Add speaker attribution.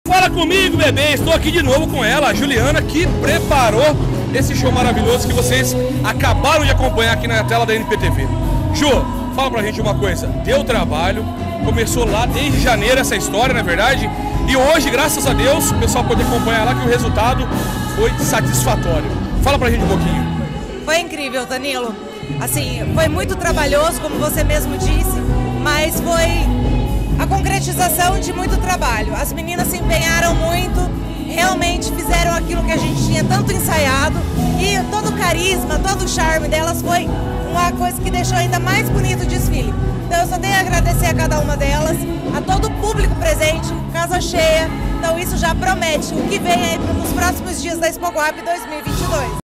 Speaker 1: Fala comigo, bebê, estou aqui de novo com ela, a Juliana, que preparou esse show maravilhoso que vocês acabaram de acompanhar aqui na tela da NPTV. Ju, fala pra gente uma coisa, deu trabalho, começou lá desde janeiro essa história, na verdade, e hoje, graças a Deus, o pessoal pode acompanhar lá que o resultado foi satisfatório. Fala pra gente um pouquinho.
Speaker 2: Foi incrível, Danilo. Assim, foi muito trabalhoso, como você mesmo disse, mas foi a concretização de muito trabalho. As meninas se empenharam muito, realmente fizeram aquilo que a gente tinha tanto ensaiado e todo o carisma, todo o charme delas foi uma coisa que deixou ainda mais bonito o desfile. Então eu só tenho a agradecer a cada uma delas, a todo o público presente, casa cheia. Então isso já promete o que vem aí nos próximos dias da Expo Guap 2022.